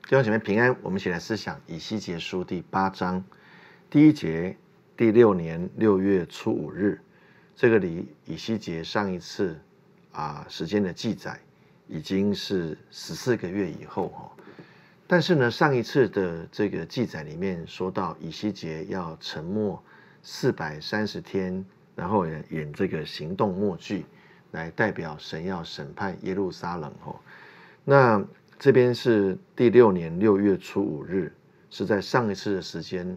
弟兄姐妹平安，我们一起来思想以西结书第8章第1节，第6年6月初5日。这个离以西结上一次时间的记载已经是14个月以后但是呢，上一次的这个记载里面说到以西结要沉默430天，然后演这个行动默剧，来代表神要审判耶路撒冷那这边是第6年6月初5日，是在上一次的时间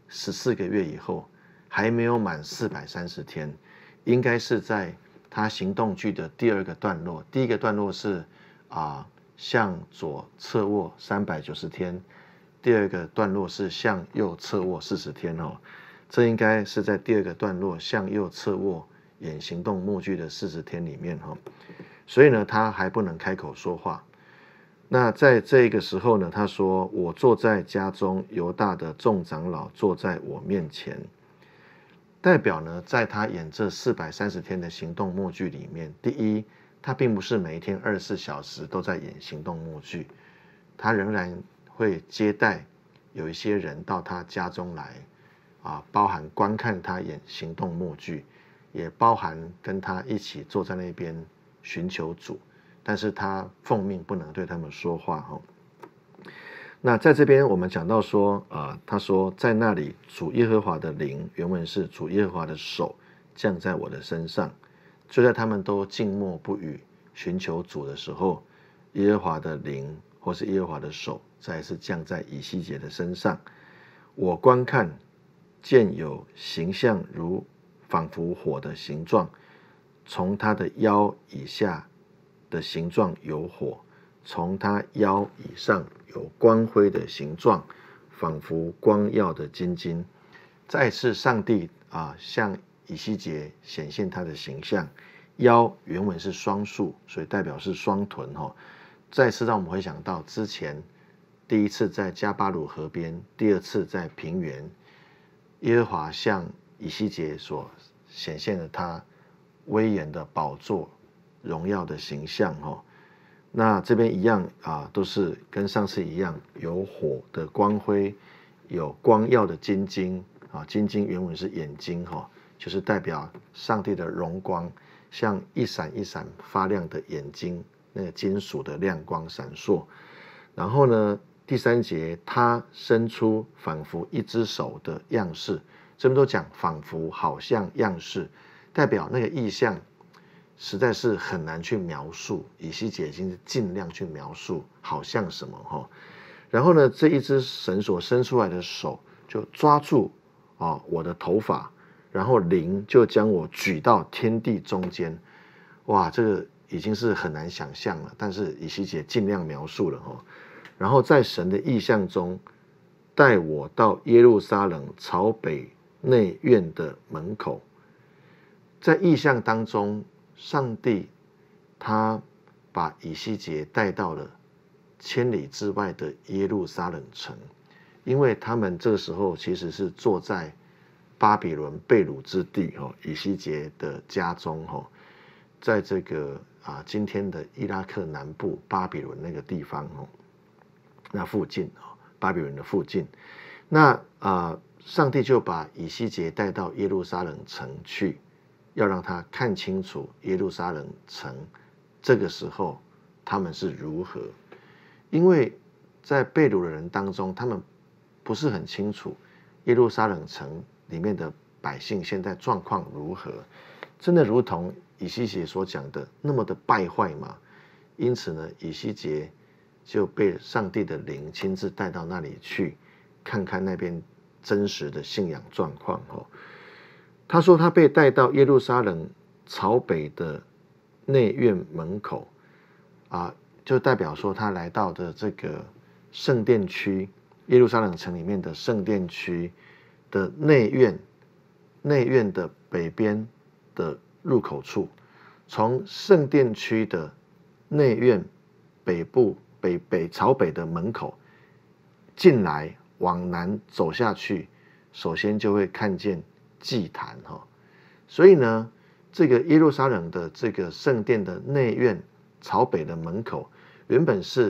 14个月以后，还没有满430天，应该是在他行动剧的第2个段落。第一个段落是向左侧卧390天，第2个段落是向右侧卧40天这应该是在第2个段落向右侧卧演行动默剧的40天里面所以呢，他还不能开口说话。那在这个时候呢，他说：“我坐在家中，犹大的众长老坐在我面前。”代表呢，在他演这430天的行动默剧里面，第一，他并不是每一天24小时都在演行动默剧，他仍然会接待有一些人到他家中来包含观看他演行动默剧，也包含跟他一起坐在那边寻求主。但是他奉命不能对他们说话那在这边我们讲到说他说在那里主耶和华的灵，原文是主耶和华的手降在我的身上，就在他们都静默不语寻求主的时候，耶和华的灵或是耶和华的手再一次降在以西结的身上。我观看见有形象如仿佛火的形状，从他的腰以下的形状有火，从他腰以上有光辉的形状，仿佛光耀的金金。再次上帝向以西结显现他的形象。腰原文是双数，所以代表是双臀再次让我们回想到之前第一次在加巴鲁河边，第2次在平原，耶和华向以西结所显现了他威严的宝座荣耀的形象那这边一样都是跟上次一样，有火的光辉，有光耀的金晶金晶原文是眼睛就是代表上帝的荣光，像一闪一闪发亮的眼睛，那个金属的亮光闪烁。然后呢，第3节，他伸出仿佛一只手的样式，这边都讲仿佛好像样式，代表那个意象实在是很难去描述，以西结已经是尽量去描述好像什么然后呢，这一只神所伸出来的手就抓住我的头发，然后灵就将我举到天地中间。哇，这个已经是很难想象了，但是以西结尽量描述了然后在神的意象中，带我到耶路撒冷朝北内院的门口。在意象当中，上帝他把以西结带到了千里之外的耶路撒冷城，因为他们这个时候其实是坐在巴比伦被掳之地以西结的家中在这个今天的伊拉克南部巴比伦那个地方那附近巴比伦的附近。那上帝就把以西结带到耶路撒冷城去，要让他看清楚耶路撒冷城这个时候他们是如何。因为在被掳的人当中，他们不是很清楚耶路撒冷城里面的百姓现在状况如何，真的如同以西结所讲的那么的败坏吗？因此呢，以西结就被上帝的灵亲自带到那里去，看看那边真实的信仰状况他说他被带到耶路撒冷朝北的内院门口就代表说他来到的这个圣殿区，耶路撒冷城里面的圣殿区的内院的北边的入口处，从圣殿区的内院北部北朝北的门口进来，往南走下去，首先就会看见祭坛所以呢，这个耶路撒冷的这个圣殿的内院朝北的门口，原本是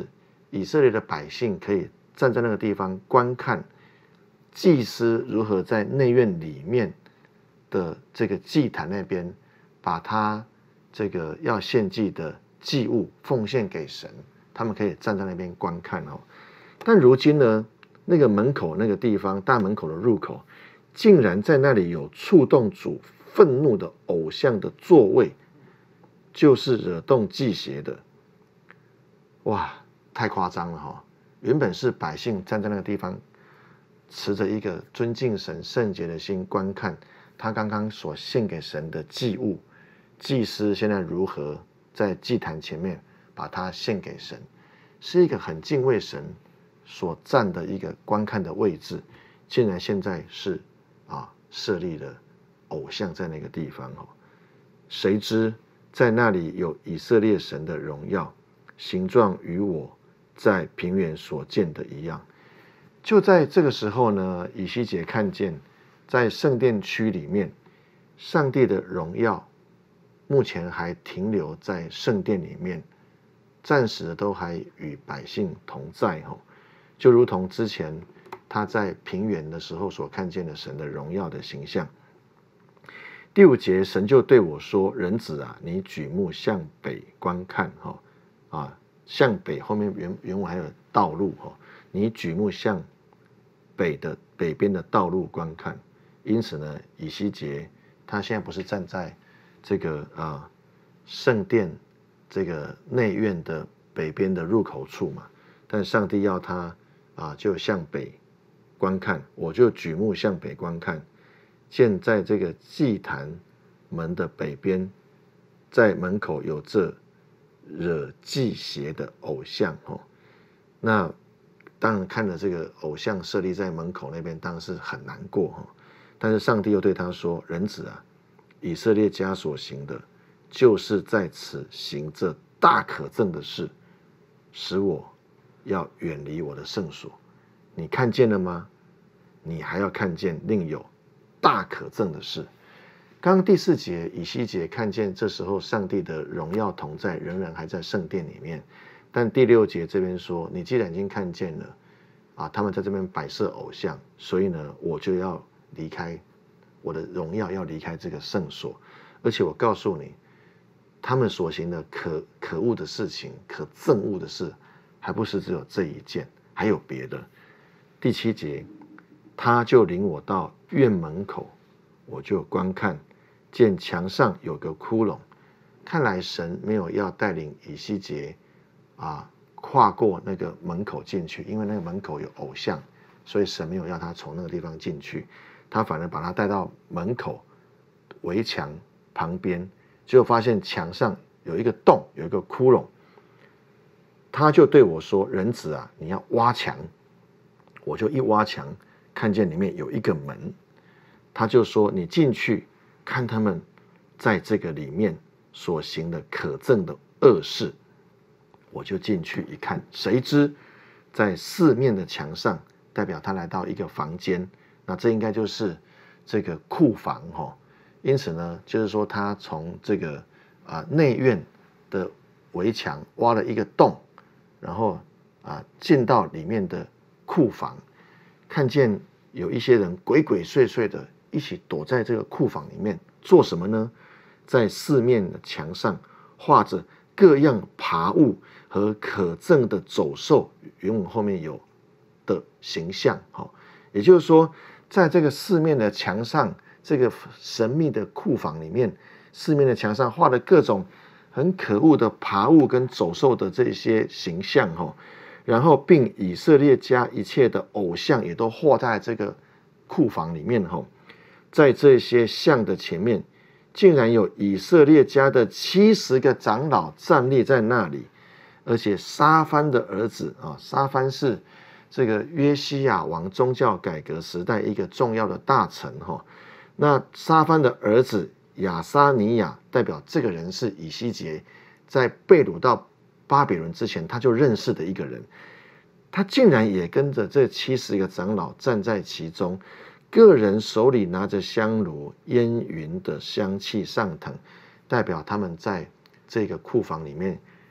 以色列的百姓可以站在那个地方观看祭司如何在内院里面的这个祭坛那边，把他这个要献祭的祭物奉献给神，他们可以站在那边观看哦。但如今呢，那个门口那个地方，大门口的入口，竟然在那里有触动主愤怒的偶像的座位，就是惹动祭邪的。哇，太夸张了哈！原本是百姓站在那个地方，持着一个尊敬神圣洁的心观看他刚刚所献给神的祭物，祭司现在如何在祭坛前面把它献给神，是一个很敬畏神所站的一个观看的位置，竟然现在是设立了偶像在那个地方哦。谁知在那里有以色列神的荣耀，形状与我在平原所见的一样。就在这个时候呢，以西结看见在圣殿区里面，上帝的荣耀目前还停留在圣殿里面，暂时的都还与百姓同在哦。就如同之前他在平原的时候所看见的神的荣耀的形象。第5节，神就对我说：“人子啊，你举目向北观看向北后面原文还有道路你举目向北边的道路观看。”因此呢，以西结他现在不是站在这个圣殿这个内院的北边的入口处嘛，但上帝要他就向北观看，我就举目向北观看，见在这个祭坛门的北边，在门口有这惹祭邪的偶像那当然看了这个偶像设立在门口那边，当然是很难过但是上帝又对他说：“人子啊，以色列家所行的，就是在此行这大可憎的事，使我要远离我的圣所。你看见了吗？你还要看见另有大可憎的事。”刚刚第4节，以西结看见这时候上帝的荣耀同在，仍然还在圣殿里面。但第6节这边说：“你既然已经看见了他们在这边摆设偶像，所以呢，我就要离开我的荣耀，要离开这个圣所。而且我告诉你，他们所行的可恶的事情，可憎恶的事，还不是只有这一件，还有别的。”第7节，他就领我到院门口，我就观看，见墙上有个窟窿。看来神没有要带领以西结跨过那个门口进去，因为那个门口有偶像，所以神没有要他从那个地方进去，他反而把他带到门口围墙旁边，结果发现墙上有一个洞，有一个窟窿。他就对我说：“人子啊，你要挖墙。”我就一挖墙，看见里面有一个门。他就说：“你进去看他们在这个里面所行的可憎的恶事。”我就进去一看，谁知在四面的墙上，代表他来到一个房间，那这应该就是这个库房因此呢，就是说他从这个内院的围墙挖了一个洞，然后进到里面的库房，看见有一些人鬼鬼祟祟的一起躲在这个库房里面做什么呢？在四面的墙上画着各样爬物和可憎的走兽，原文后面有的形象也就是说，在这个四面的墙上，这个神秘的库房里面，四面的墙上画的各种很可恶的爬物跟走兽的这些形象然后并以色列家一切的偶像也都画在这个库房里面在这些像的前面，竟然有以色列家的70个长老站立在那里，而且沙番的儿子沙番是这个约西亚王宗教改革时代一个重要的大臣那沙番的儿子亚沙尼亚，代表这个人是以西结在被掳到巴比伦之前他就认识的一个人，他竟然也跟着这70个长老站在其中，个人手里拿着香炉，烟云的香气上腾，代表他们在这个库房里面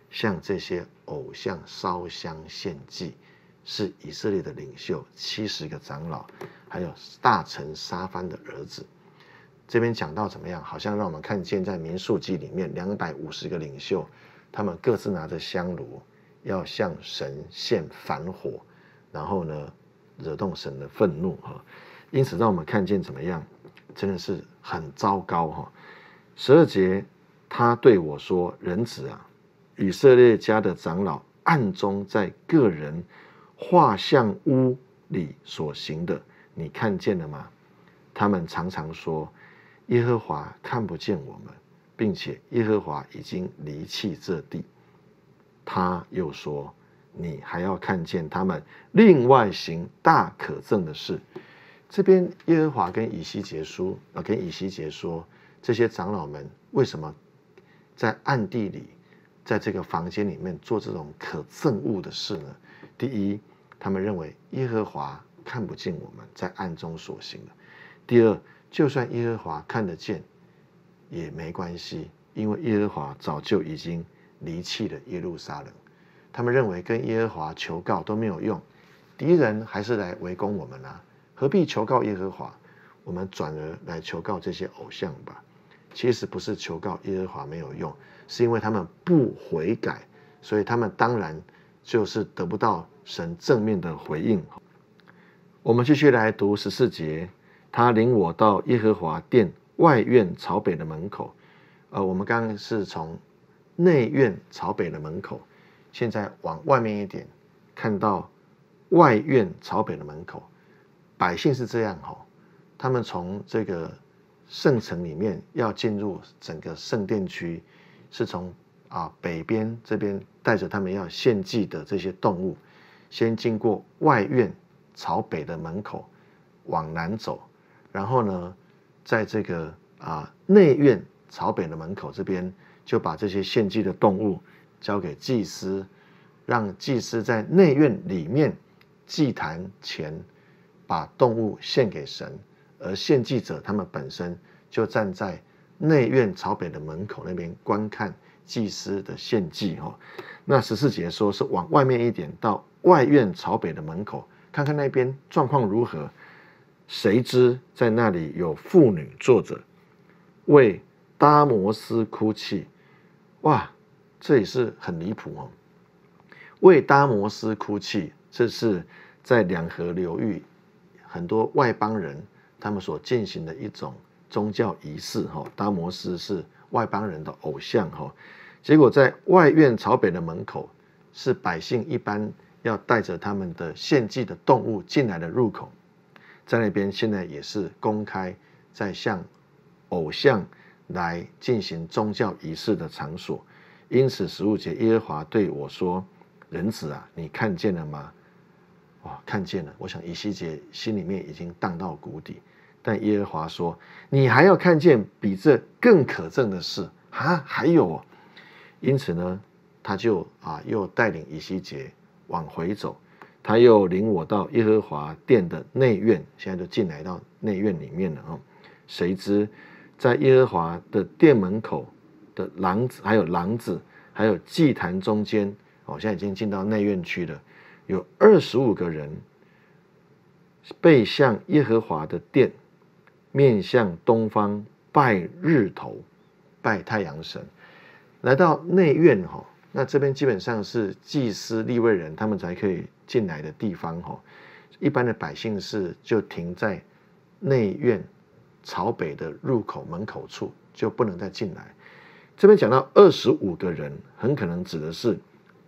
向这些偶像烧香献祭，是以色列的领袖70个长老，还有大臣沙番的儿子。这边讲到怎么样，好像让我们看见在民数记里面250个领袖，他们各自拿着香炉，要向神献反火，然后呢惹动神的愤怒哈。因此让我们看见怎么样，真的是很糟糕哈。12节，他对我说：“人子啊，以色列家的长老暗中在个人画像屋里所行的，你看见了吗？他们常常说，耶和华看不见我们，并且耶和华已经离弃这地。”他又说：“你还要看见他们另外行大可憎的事。”这边耶和华跟以西结说，这些长老们为什么在暗地里，在这个房间里面做这种可憎恶的事呢？第一，他们认为耶和华看不见我们在暗中所行的；第二，就算耶和华看得见也没关系，因为耶和华早就已经离弃了耶路撒冷。他们认为跟耶和华求告都没有用，敌人还是来围攻我们啊，何必求告耶和华？我们转而来求告这些偶像吧。其实不是求告耶和华没有用，是因为他们不悔改，所以他们当然就是得不到神正面的回应。我们继续来读14节，他领我到耶和华殿外院朝北的门口。我们刚刚是从内院朝北的门口，现在往外面一点，看到外院朝北的门口。百姓是这样他们从这个圣城里面要进入整个圣殿区，是从北边这边带着他们要献祭的这些动物，先经过外院朝北的门口往南走，然后呢，在这个内院朝北的门口这边，就把这些献祭的动物交给祭司，让祭司在内院里面祭坛前把动物献给神，而献祭者他们本身就站在内院朝北的门口那边观看祭司的献祭那14节说是往外面一点，到外院朝北的门口，看看那边状况如何。谁知在那里有妇女坐着，为达摩斯哭泣。哇，这也是很离谱为达摩斯哭泣，这是在两河流域很多外邦人他们所进行的一种宗教仪式达摩斯是外邦人的偶像结果在外院朝北的门口，是百姓一般要带着他们的献祭的动物进来的入口，在那边现在也是公开在向偶像来进行宗教仪式的场所。因此15节，耶和华对我说：“人子啊，你看见了吗？”哇，看见了。我想以西结心里面已经荡到谷底，但耶和华说：“你还要看见比这更可憎的事还有因此呢，他就又带领以西结往回走，他又领我到耶和华殿的内院，现在就进来到内院里面了谁知在耶和华的殿门口的廊子，还有廊子，还有祭坛中间现在已经进到内院区了，有25个人背向耶和华的殿，面向东方拜日头，拜太阳神。来到内院那这边基本上是祭司利未人他们才可以进来的地方一般的百姓是就停在内院朝北的入口门口处，就不能再进来。这边讲到25个人，很可能指的是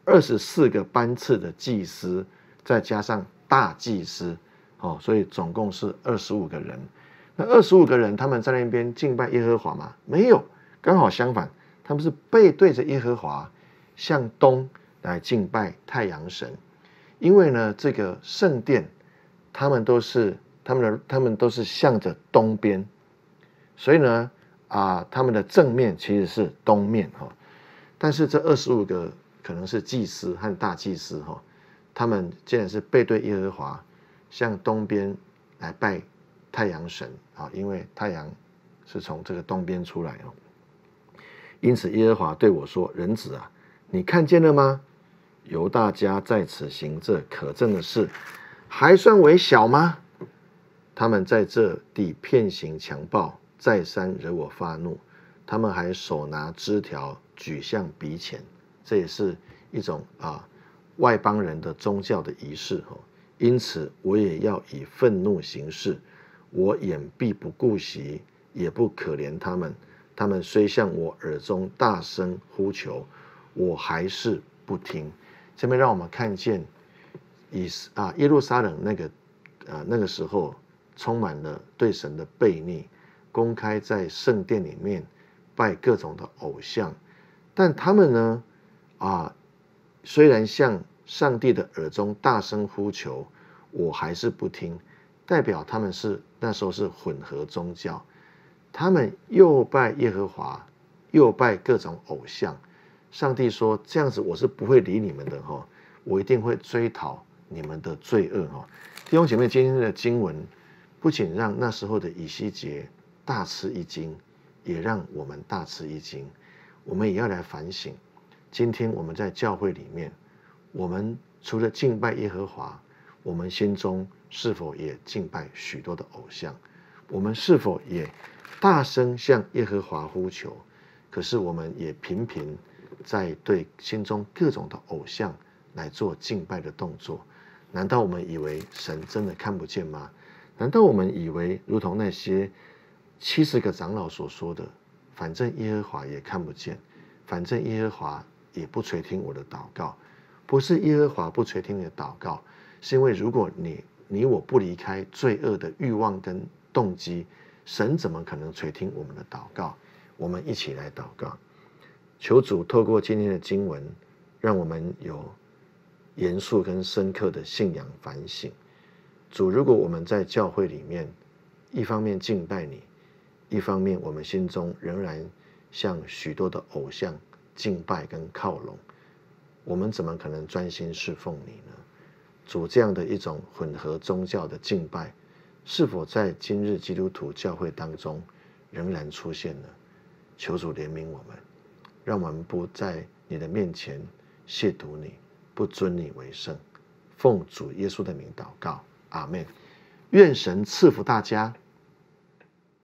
24个班次的祭司，再加上大祭司所以总共是25个人。那25个人他们在那边敬拜耶和华吗？没有，刚好相反，他们是背对着耶和华，向东来敬拜太阳神。因为呢，这个圣殿他们都是向着东边，所以呢他们的正面其实是东面但是这25个可能是祭司和大祭司他们既然是背对耶和华，向东边来拜太阳神因为太阳是从这个东边出来因此耶和华对我说：“人子啊， 你看见了吗？犹大家在此行这可憎的事，还算为小吗？他们在这地遍行强暴，再三惹我发怒。他们还手拿枝条举向鼻前，这也是一种外邦人的宗教的仪式。因此我也要以愤怒行事，我眼必不顾惜，也不可怜他们。他们虽向我耳中大声呼求，我还是不听。这边让我们看见耶路撒冷那个时候充满了对神的悖逆，公开在圣殿里面拜各种的偶像。但他们呢虽然向上帝的耳中大声呼求，我还是不听，代表他们那时候是混合宗教，他们又拜耶和华，又拜各种偶像。上帝说这样子我是不会理你们的，我一定会追讨你们的罪恶。弟兄姐妹，今天的经文不仅让那时候的以西结大吃一惊，也让我们大吃一惊。我们也要来反省，今天我们在教会里面，我们除了敬拜耶和华，我们心中是否也敬拜许多的偶像？我们是否也大声向耶和华呼求？可是我们也频频在对心中各种的偶像来做敬拜的动作。难道我们以为神真的看不见吗？难道我们以为如同那些70个长老所说的，反正耶和华也看不见，反正耶和华也不垂听我的祷告？不是耶和华不垂听你的祷告，是因为如果你我不离开罪恶的欲望跟动机，神怎么可能垂听我们的祷告？我们一起来祷告，求主透过今天的经文，让我们有严肃跟深刻的信仰反省。主，如果我们在教会里面，一方面敬拜你，一方面我们心中仍然向许多的偶像敬拜跟靠拢，我们怎么可能专心侍奉你呢？主，这样的一种混合宗教的敬拜，是否在今日基督徒教会当中仍然出现呢？求主怜悯我们，让我们不在你的面前亵渎你，不尊你为圣。奉主耶稣的名祷告，阿们。愿神赐福大家。